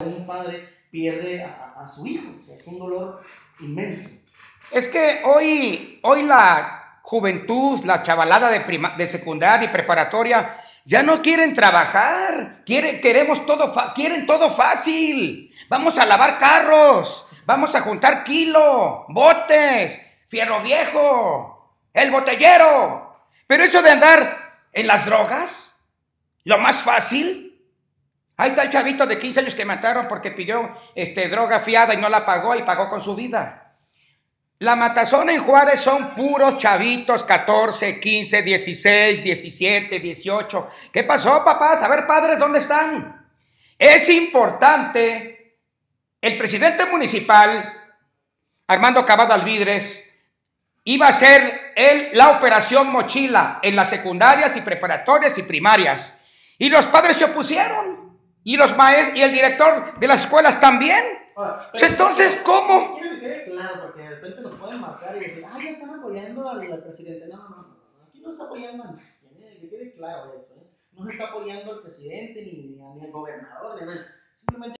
un padre pierde a su hijo. O sea, es un dolor inmenso. Es que hoy la juventud, la chavalada de secundaria y preparatoria, ya no quieren trabajar, quieren todo fácil. Vamos a lavar carros, vamos a juntar kilo, botes, fierro viejo, el botellero. Pero eso de andar en las drogas, lo más fácil. Ahí está el chavito de 15 años que mataron porque pidió droga fiada y no la pagó y pagó con su vida. La matazón en Juárez son puros chavitos, 14, 15, 16, 17, 18. ¿Qué pasó, papás? A ver, padres, ¿dónde están? Es importante, el presidente municipal, Armando Cavada Alvidres, iba a hacer la operación mochila en las secundarias y preparatorias y primarias. Y los padres se opusieron. Y los maestros y el director de las escuelas también. Entonces, ¿cómo? Quiero que quede claro, porque de repente nos pueden marcar y decir, ya están apoyando al presidente. No. Aquí no está apoyando a nadie. Que quede claro eso. No se está apoyando al presidente, ni al gobernador, ni a nadie. Simplemente